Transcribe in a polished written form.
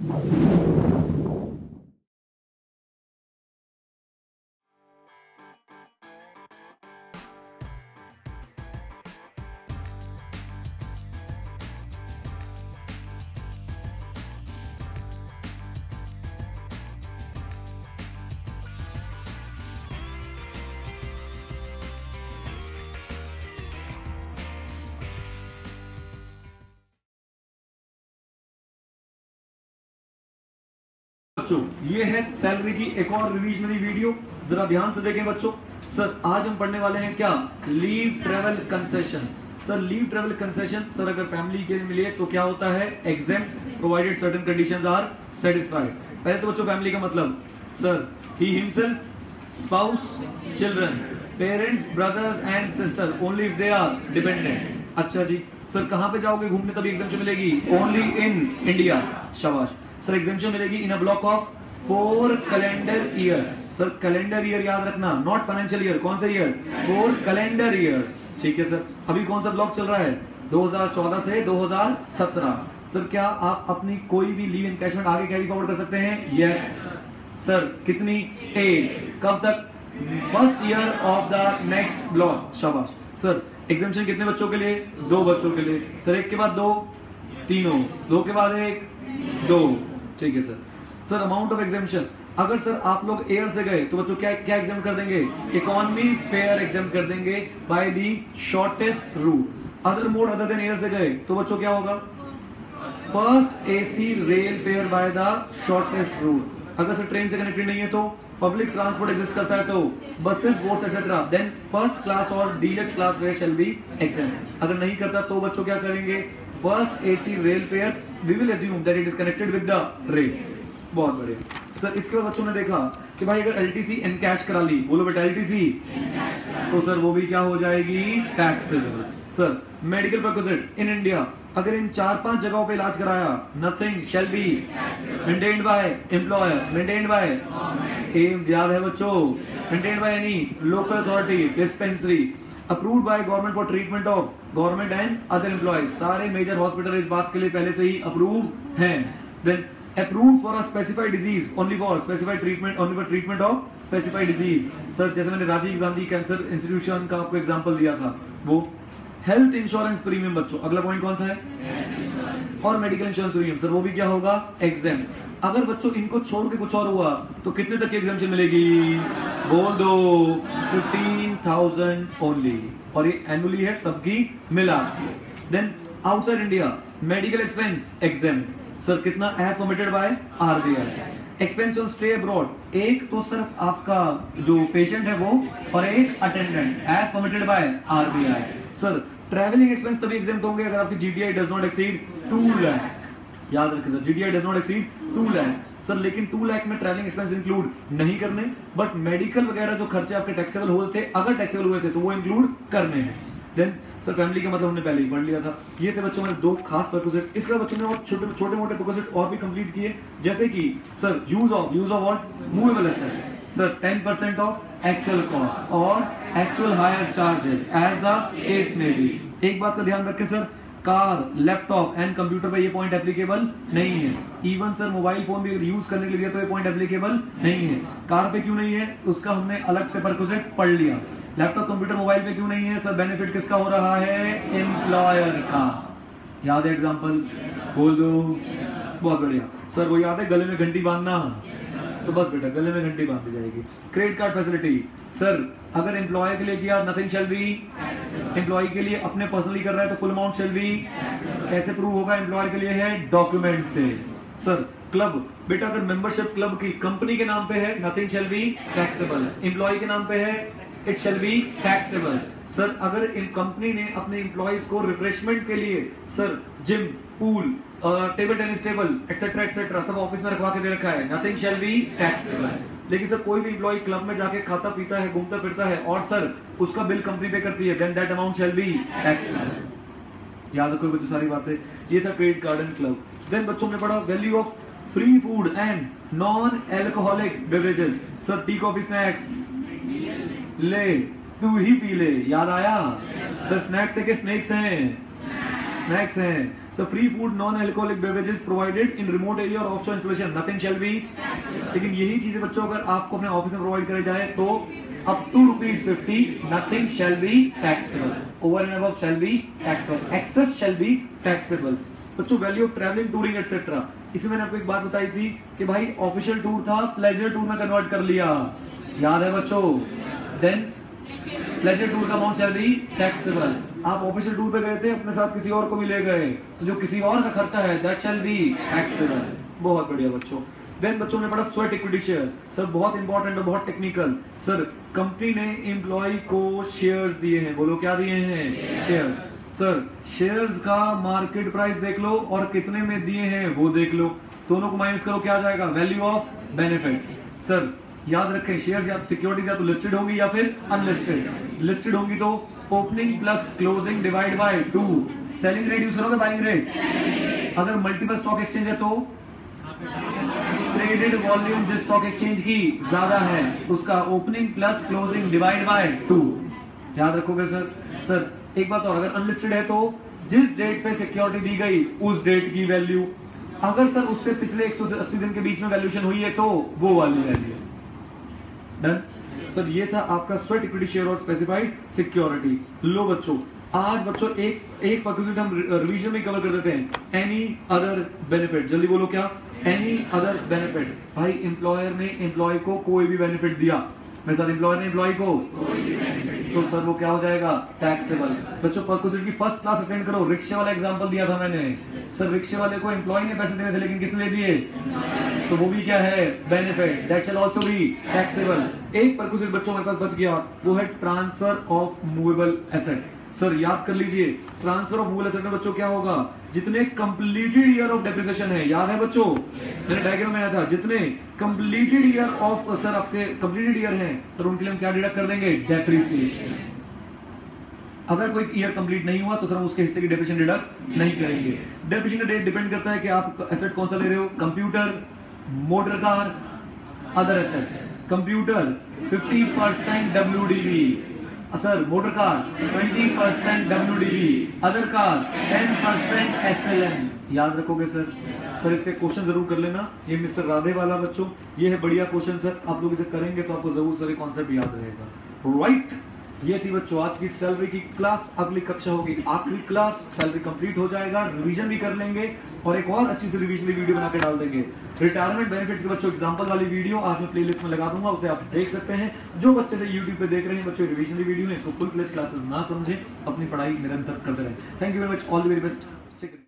बच्चों ये है सैलरी की एक और रिविजनरी वीडियो, जरा ध्यान से देखें बच्चों। सर आज हम पढ़ने वाले हैं क्या, leave travel concession. Sir leave travel concession sir अगर फैमिली के लिए मिले तो क्या होता है, exempt provided certain conditions are satisfied. पहले तो बच्चों फैमिली का मतलब सर ही himself, spouse, children, parents, brothers and sister only if they are dependent. अच्छा जी सर कहाँ पे जाओगे घूमने तभी एग्जाम्पशन मिलेगी, ओनली इन इंडिया। शाबाश सर एग्जाम्पशन मिलेगी in a block of 4 calendar year. Sir calendar year याद रखना, नॉट फाइनेंशियल ईयर। कौन सा ईयर, 4 कैलेंडर ईयर्स। ठीक है सर अभी कौन सा ब्लॉक चल रहा है, 2014 से 2017। सर क्या आप अपनी कोई भी लीव एनकैशमेंट आगे कैरी फॉरवर्ड कर सकते हैं, यस सर कितनी, 8। कब तक, first year of the next block. शाबाश सर एग्जाम्पशन कितने बच्चों के लिए, 2 बच्चों के लिए। सर एक के बाद 2, तीनों, 2 के बाद 1, 2। ठीक है सर। सर अमाउंट ऑफ एग्जाम्पशन, अगर सर आप लोग एयर से गए तो बच्चों क्या क्या एग्जाम कर देंगे, इकोनॉमी फेयर एग्जाम कर देंगे by the shortest route. Other mode other than air से गए तो बच्चों क्या होगा, first AC rail fare by the shortest route. अगर सर ट्रेन से कनेक्टेड नहीं है तो पब्लिक ट्रांसपोर्ट एग्जिस्ट करता है तो buses, boats etcetera, then first class और deluxe class fare shall be exam. अगर नहीं करता तो बच्चों क्या करेंगे, first AC rail fare we will assume that it is connected with the rail. बहुत बढ़िया सर। इसके बाद बच्चों ने देखा कि भाई अगर एलटीसी एनकैश करा ली, बोलो बेटा एलटीसी, तो सर वो भी क्या हो जाएगी, taxable. Sir medical perquisite in India, अगर इन 4-5 जगहों पे इलाज कराया, nothing shall be maintained by employer, maintained by AIIMS, याद है बच्चों, maintained by any local authority, dispensary, approved by government for treatment of government and other employees. सारे मेजर हॉस्पिटल इस बात के लिए पहले से ही अप्रूव हैं। Then approve for a specified disease, only for specified treatment, only for treatment of specified disease. Sir जैसे मैंने राजीव गांधी कैंसर इंस्टीट्यूशन का आपको एग्जांपल दिया था, वो हेल्थ इंश्योरेंस प्रीमियम बच्चों, अगला पॉइंट कौन सा है, और मेडिकल इंश्योरेंस प्रीमियम, सर वो भी क्या होगा, एग्जाम। अगर बच्चों इनको छोड़ के कुछ और हुआ तो कितने तक की एग्जाम्पशन मिलेगी, बोल दो 15,000 ओनली, और ये एनुअली है सबकी मिला। Then outside India medical expense exam, sir कितना, as permitted by RBI. Expense on stay abroad, एक तो सिर्फ आपका जो पेशेंट है वो, और एक attendant, as permitted by RBI. Sir travelling expense तभी एग्जाम्प्ट होंगे अगर आपकी GTI does not exceed 2 lakh. याद रखिए sir GTI does not exceed 2 lakh. Sir लेकिन 2 लाख में ट्रैवलिंग एक्सपेंस इंक्लूड नहीं करने, बट मेडिकल वगैरह जो खर्चे आपके टैक्सेबल हुए थे, अगर टैक्सेबल हुए थे तो वो इंक्लूड करने हैं। देन सर फैमिली का मतलब हमने पहले ही पढ़ लिया था। ये थे बच्चों में 2 खास परक्विजिट। इसके बाद बच्चों ने और छोटे मोटे परक्विजिट और भी कंप्लीट किए, जैसे कि सर use of what, movable asset, sir 10% of actual cost और actual hire charges as the case में बी। एक बात का ध्यान रखें sir, car, laptop and computer पे ये पॉइंट एप्लीकेबल नहीं है। इवन सर मोबाइल फोन भी यूज करने के लिए तो ये पॉइंट एप्लीकेबल नहीं है। कार पे क्यों नहीं है, उसका हमने अलग से परक्विजिट पढ़ लिया। लैपटॉप, कंप्यूटर, मोबाइल पे क्यों नहीं है, सर बेनिफिट किसका हो रहा है, एम्प्लॉयर का। याद है एग्जांपल, बोल दो, बहुत बढ़िया सर। वो याद है गले में घंटी बांधना, तो बस बेटा गले में घंटी बांध दी जाएगी। क्रेडिट कार्ड फैसिलिटी, सर अगर एम्प्लॉय के लिए किया नथिंग शैल बी, एम्प्लॉय के लिए अपने पर्सनली कर रहा है तो फुल अमाउंट शैल बी। कैसे प्रूव होगा, एम्प्लॉयर के लिए है डॉक्यूमेंट से। सर क्लब, बेटा अगर मेंबरशिप क्लब की कंपनी के नाम पे है nothing shall be taxable, employee के नाम पे है it shall be taxable. Sir अगर इन कंपनी ने अपने एम्प्लॉइज को रिफ्रेशमेंट के लिए sir gym, pool, table tennis table etcetera etcetera सब ऑफिस में रखवा के दे रखा है, नथिंग शैल बी टैक्सेबल। लेकिन सर कोई भी एम्प्लॉय क्लब में जाके खाता पीता है, घूमता फिरता है और सर उसका बिल कंपनी पे करती है, then that amount shall be taxable. याद रखो बच्चों सारी बातें। ये था credit card and club. Then बच्चों ने पढ़ा value of free food and non alcoholic beverages. Sir tea coffee snacks ले, तू ही पी ले, याद आया। सर स्नैक्स है कि स्नैक्स हैं, स्नैक्स हैं। So free food non alcoholic beverages provided in remote area और offshore installation nothing shall be. लेकिन यही चीजें बच्चों अगर आपको अपने ऑफिस में प्रोवाइड करे जाए तो up to ₹50 nothing shall be taxable, over and above shall be taxable, excess shall be taxable. बच्चों value of travelling, touring etcetera, इसमें मैंने आपको एक बात बताई थी कि भाई ऑफिशियल टूर था, प्लेजर टूर में कन्वर्ट कर लिया, याद है बच्चों। देन प्लेजर टूर का अमाउंट शैल बी टैक्सेबल। आप ऑफिशियल टूर पे गए थे, अपने साथ किसी और को भी ले गए, तो जो किसी और का खर्चा है दैट शैल बी टैक्सेबल। बहुत बढ़िया बच्चों। देन बच्चों ने पढ़ा स्वेट इक्विटी शेयर, सर बहुत इंपॉर्टेंट और बहुत टेक्निकल। सर कंपनी ने एम्प्लॉय को शेयर्स दिए हैं, बोलो क्या दिए हैं, शेयर्स। सर शेयर्स का मार्केट प्राइस देख लो और कितने में दिए हैं वो देख लो, दोनों को माइनस करो, क्या आ जाएगा, वैल्यू ऑफ बेनिफिट। सर याद रखें शेयर्स या तो सिक्योरिटीज या तो लिस्टेड होंगी या फिर अनलिस्टेड। लिस्टेड होंगी तो opening plus closing divide by 2, selling rate use करोगे बाइंग रेट। अगर मल्टीपल स्टॉक एक्सचेंज है तो ट्रेडेड वॉल्यूम जिस स्टॉक एक्सचेंज की ज्यादा है उसका opening plus closing divide by 2, याद रखोगे सर। सर एक बात और, अगर अनलिस्टेड है तो जिस डेट पे सिक्योरिटी दी गई उस डेट की वैल्यू, अगर सर उससे पिछले 180 दिन के बीच में वैल्यूएशन हुई है तो वो वाली वैल्यू। डन सर, ये था आपका स्वेट इक्विटी शेयर और स्पेसिफाइड सिक्योरिटी। लो बच्चों, आज बच्चों एक परक्विजिट हम रिवीजन में कवर कर देते हैं, एनी अदर बेनिफिट। जल्दी बोलो क्या, एनी अदर बेनिफिट। भाई एम्प्लॉयर ने एम्प्लॉय को कोई भी बेनिफिट दिया, मेरे साथ एम्प्लॉयर ने एम्प्लॉय को तो सर वो क्या हो जाएगा, टैक्सेबल। बच्चों परक्विजिट की फर्स्ट क्लास अटेंड करो, रिक्शे वाला एग्जांपल दिया था मैंने। सर रिक्शे वाले को एम्प्लॉय ने पैसे देने थे लेकिन किसने दे दिए, तो वो भी क्या है, benefit, that shall also be taxable. एक परक्विजिट बच्चों हमारे पास बच गया, वो है transfer of movable asset. Sir याद कर लीजिए, ट्रांसफर ऑफ मूवेबल एसेट में बच्चों क्या होगा, जितने कंप्लीटेड ईयर ऑफ डेप्रिसिएशन है, याद है बच्चों मैंने डायग्राम में आया था, जितने कंप्लीटेड ईयर ऑफ सर आपके कंप्लीटेड ईयर हैं सर उनके लिए हम क्या डिडक्ट कर देंगे, डेप्रिसिएशन। अगर कोई ईयर कंप्लीट नहीं हुआ तो सर हम उसके हिस्से की डेप्रिसिएशन डिडक्ट नहीं करेंगे। डेप्रिसिएशन का डेट डिपेंड करता है कि आप एसेट कौन सा ले रहे हो, computer, motor car, other assets. Computer 50% WDV, sir motor car 20% WDV, other car 10% SLM। याद रखोगे सर। सर इसके क्वेश्चन जरूर कर लेना, ये मिस्टर राधे वाला बच्चों, ये है बढ़िया क्वेश्चन सर, आप लोग इसे करेंगे तो आपको जरूर सर ये कॉन्सेप्ट याद रहेगा। राइट, ये थी बच्चों आज की सैलरी की क्लास। अगली कक्षा होगी आखिरी क्लास, सैलरी कंप्लीट हो जाएगा, रिवीजन भी कर लेंगे और एक और अच्छी सी रिवीजन वीडियो बना के डाल देंगे। रिटायरमेंट बेनिफिट्स के बच्चों एग्जांपल वाली वीडियो आज मैं प्लेलिस्ट में लगा दूंगा, उसे आप देख सकते हैं। जो बच्चे से यूट्यूब पे देख रहे हैं बच्चों, रिवीजन वीडियो है, इसको फुल फ्लेज क्लासेस ना समझे, अपनी पढ़ाई निरंतर करते रहें। Thank you very much, all the very best.